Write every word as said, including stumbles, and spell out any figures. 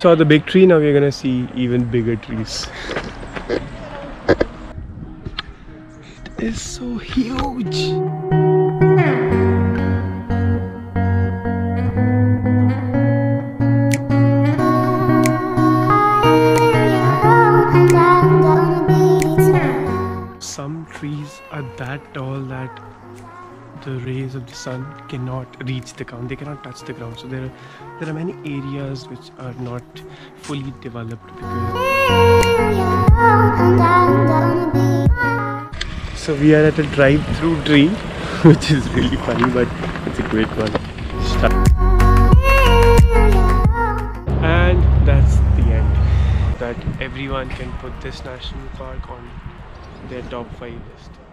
Saw the big tree, now we're gonna see even bigger trees. It is so huge. Some trees are that tall that the rays of the sun cannot reach the ground. They cannot touch the ground. So there, there are many areas which are not fully developed. Because so we are at a drive-through tree, which is really funny, but it's a great one. And that's the end. That everyone can put this national park on their top five list.